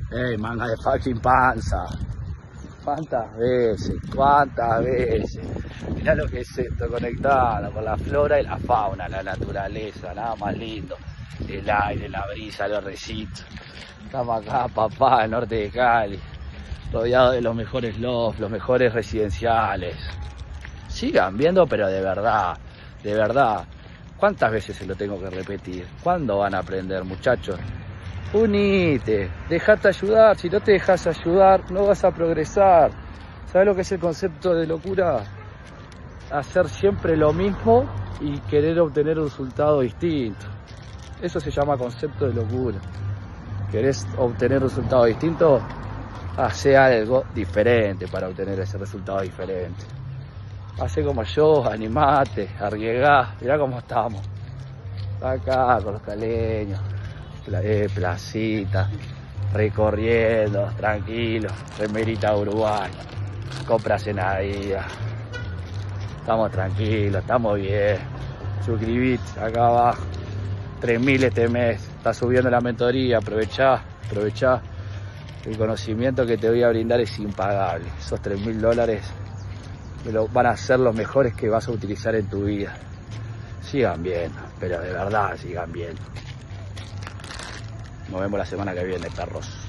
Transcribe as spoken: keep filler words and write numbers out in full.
Ey, manga de fucking panza. ¿Cuántas veces? ¿Cuántas veces? Mirá lo que es esto, conectado con la flora y la fauna, la naturaleza, nada más lindo. El aire, la brisa, los recitos. Estamos acá, papá, al norte de Cali, rodeado de los mejores lofts, los mejores residenciales. Sigan viendo, pero de verdad, de verdad. ¿Cuántas veces se lo tengo que repetir? ¿Cuándo van a aprender, muchachos? Unite, dejate ayudar. Si no te dejas ayudar, no vas a progresar. ¿Sabes lo que es el concepto de locura? Hacer siempre lo mismo y querer obtener un resultado distinto. Eso se llama concepto de locura. ¿Querés obtener un resultado distinto? Hacé algo diferente para obtener ese resultado diferente. Hacé como yo, animate, arriesgá. Mirá cómo estamos. Acá con los caleños. Eh, placita, recorriendo, tranquilo, remerita Uruguay, compras en Adia. Estamos tranquilos, estamos bien. Suscribite acá abajo. tres mil este mes. Está subiendo la mentoría, aprovechá, aprovechá. El conocimiento que te voy a brindar es impagable. Esos tres mil dólares van a ser los mejores que vas a utilizar en tu vida. Sigan viendo, pero de verdad sigan viendo. Nos vemos la semana que viene, perros.